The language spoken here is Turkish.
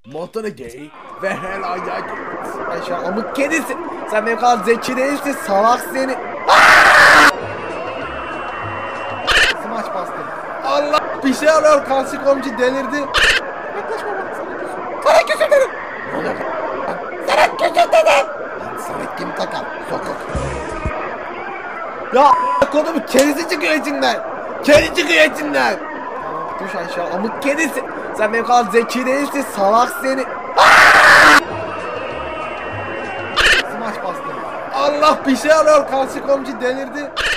montunu giy ve helaya git. Aşağı amık kedisi. Sen benim kadar zeki değilsin, salak seni. Smaç bastım. Allah, bir şey arıyor, karşı komşu delirdi. Yaklaşma bana, sana küsür. Sana küsür dedim. Ne oluyor? Sana küsür dedim. Lan sana kim takar? Sokak. Ya kodumu kedisi çıkıyor içinden. Kedi çıkıyor içinden. Düş aşağı amık kedisi. Sen benim kadar zeki değilsin, salak seni. Smaç bastım. Allah, bir şey arıyor, karşı komşu delirdi.